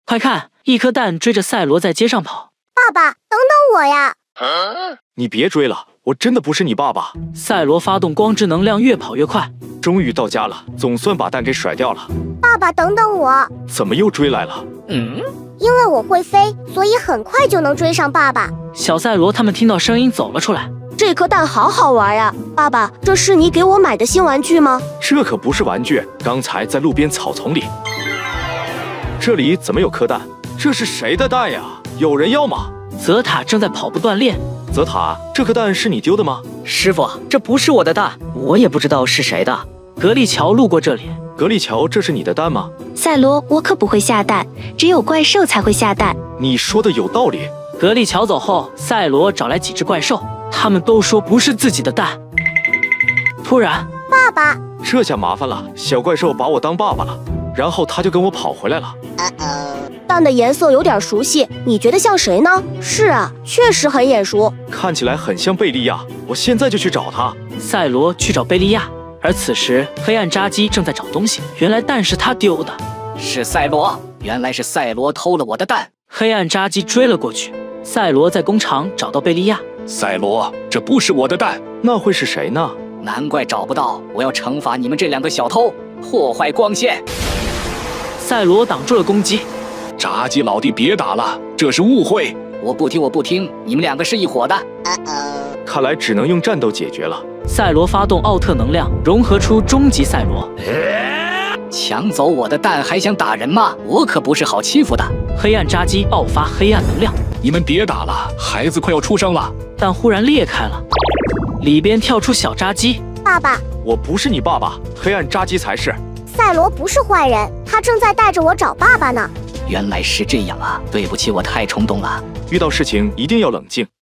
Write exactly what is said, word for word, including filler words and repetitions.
快看，一颗蛋追着赛罗在街上跑。 爸爸，等等我呀！ 你别追了，我真的不是你爸爸。 赛罗发动光之能量，越跑越快。 终于到家了，总算把蛋给甩掉了。 爸爸，等等我！ 怎么又追来了？ 嗯， 因为我会飞，所以很快就能追上爸爸。 小赛罗他们听到声音走了出来。 这颗蛋好好玩呀，爸爸，这是你给我买的新玩具吗？ 这可不是玩具，刚才在路边草丛里。这里怎么有颗蛋？这是谁的蛋呀？有人要吗？ 泽塔正在跑步锻炼。 泽塔，这颗蛋是你丢的吗？ 师傅，这不是我的蛋，我也不知道是谁的。 格力乔路过这里。 格力乔，这是你的蛋吗？ 赛罗，我可不会下蛋，只有怪兽才会下蛋。 你说的有道理。 格力乔走后，赛罗找来几只怪兽，他们都说不是自己的蛋。突然， 爸爸， 这下麻烦了，小怪兽把我当爸爸了，然后他就跟我跑回来了。 蛋的颜色有点熟悉，你觉得像谁呢？是啊，确实很眼熟， 看起来很像贝利亚，我现在就去找他。 赛罗去找贝利亚，而此时黑暗扎基正在找东西，原来蛋是他丢的。 是赛罗，原来是赛罗偷了我的蛋。 黑暗扎基追了过去，赛罗在工厂找到贝利亚。 赛罗，这不是我的蛋， 那会是谁呢？ 难怪找不到，我要惩罚你们这两个小偷，破坏光线。 赛罗挡住了攻击。 炸鸡老弟，别打了，这是误会。 我不听，我不听，你们两个是一伙的。 看来只能用战斗解决了。 赛罗发动奥特能量，融合出终极赛罗。 抢走我的蛋还想打人吗？我可不是好欺负的。 黑暗扎基爆发黑暗能量。 你们别打了，孩子快要出生了。 但忽然裂开了，里边跳出小扎基。 爸爸， 我不是你爸爸，黑暗扎基才是。 赛罗不是坏人，他正在带着我找爸爸呢。 原来是这样啊，对不起，我太冲动了。 遇到事情一定要冷静。